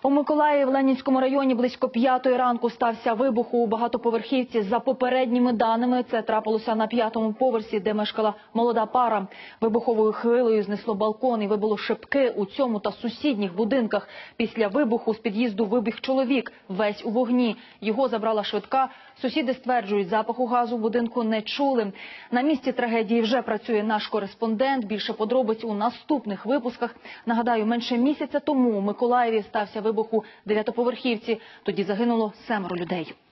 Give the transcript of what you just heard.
У Миколаєві в Ленінському районі близько 5-ї ранку стався вибух у багатоповерхівці. За попередніми даними, це трапилося на 5-му поверсі, де мешкала молода пара. Вибуховою хвилею знесло балкон і вибило шибки у цьому та сусідніх будинках. Після вибуху з під'їзду вибіг чоловік, весь у вогні. Його забрала швидка. Сусіди стверджують, запаху газу в будинку не чули. На місці трагедії вже працює наш кореспондент. Більше подробиць у наступних випусках. Нагадаю, менше місяця тому у Миколаєві стався вибух у 9-поверхівці. Тоді загинуло 7 людей.